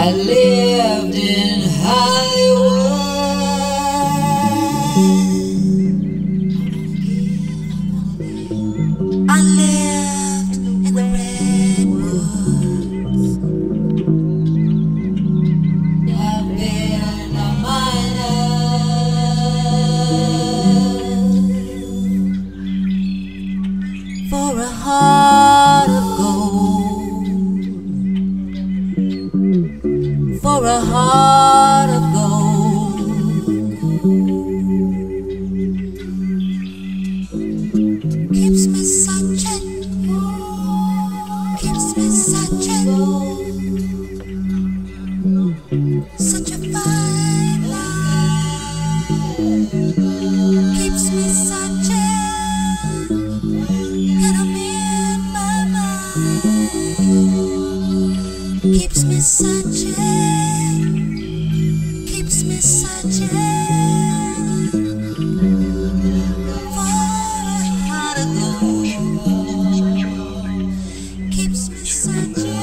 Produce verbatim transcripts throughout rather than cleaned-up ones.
I lived in Hollywood. I lived in the redwoods. I've been a miner for a heart of gold, for a heart of gold. Keeps me searching, keeps me searching. Such a fine line keeps me searching, and I'm in my mind. Keeps me searching, keeps me searching. Keeps me searching.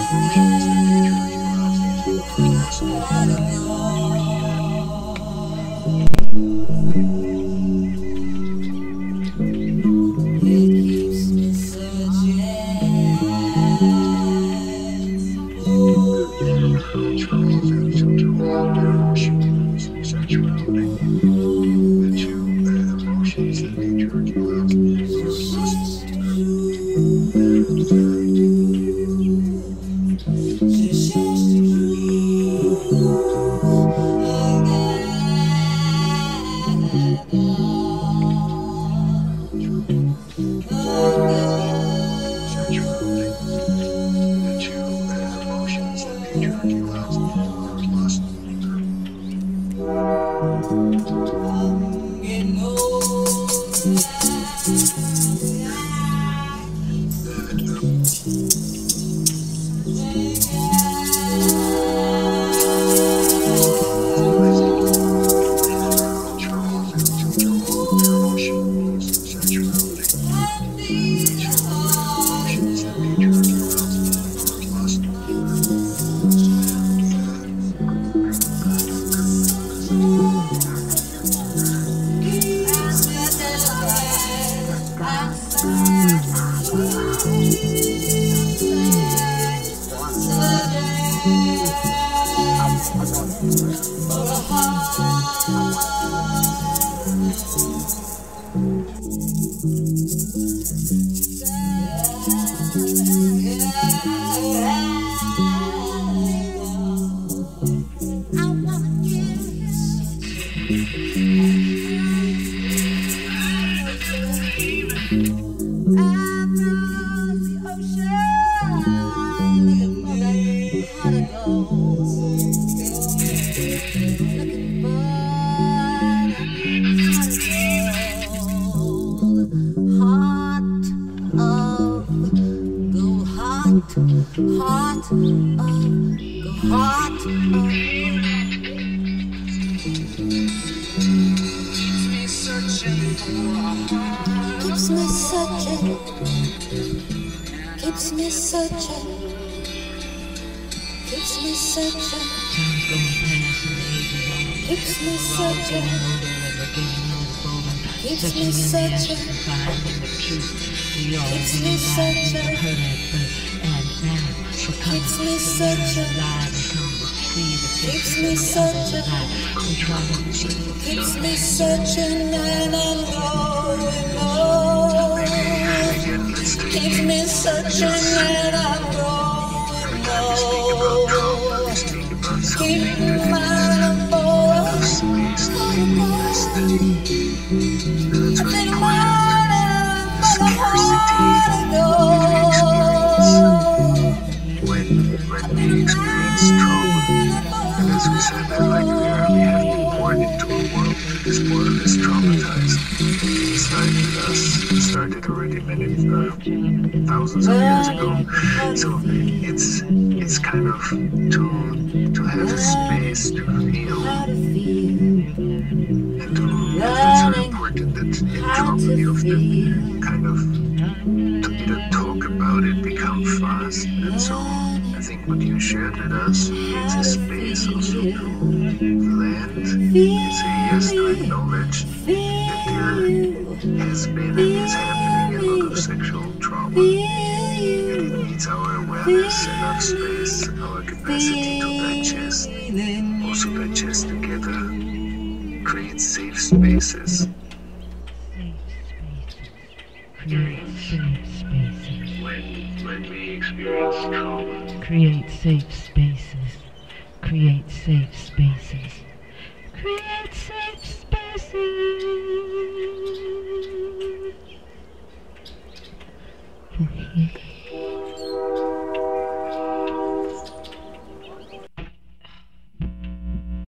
Heart of, go heart of. Keeps me searching for a heart. Keeps me searching. Keeps me searching. Keeps me searching. Keeps me searching. Keeps me searching. Keeps me searching. Keeps me searching. Keeps me searching. Keeps me searching, and I'm going low. Keeps me searching, and I'm going low. Keep my boy. I've been waiting for the heart to go. When we experience trauma, and as we said, that like we are, we have been born into a world that this world is traumatized. It started with us, it started already many uh, thousands of years ago. So it's it's kind of to to have a space to feel and to it's very important that in trauma we often kind of to either talk about it, become fast, and so Everything what you shared with us creates a space also to land and say yes, to acknowledge that there has been and is happening a lot of sexual trauma. And it needs our awareness and our space, our capacity to digest, also digest together, create safe spaces. Create safe spaces. When, when we experience trauma. Create safe spaces. Create safe spaces. Create safe spaces.